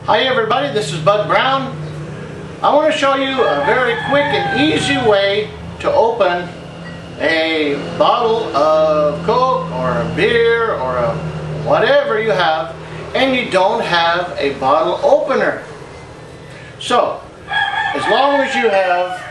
Hi everybody, this is Bud Brown. I want to show you a very quick and easy way to open a bottle of Coke or a beer or a whatever you have and you don't have a bottle opener. So, as long as you have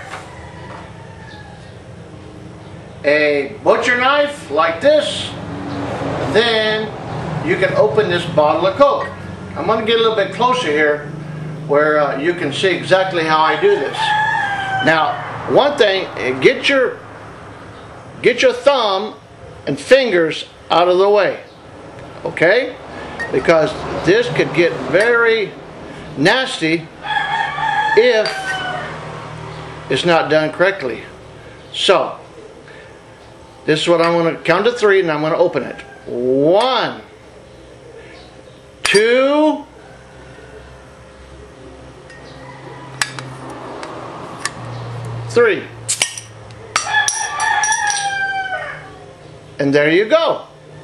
a butcher knife like this, then you can open this bottle of Coke. I'm going to get a little bit closer here where you can see exactly how I do this. Now, one thing, get your thumb and fingers out of the way, okay? Because this could get very nasty if it's not done correctly. So, this is what I'm going to count to 3 and I'm going to open it. 1, 2, 3. And there you go.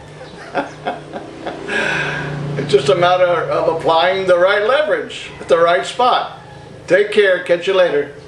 It's just a matter of applying the right leverage at the right spot. Take care. Catch you later.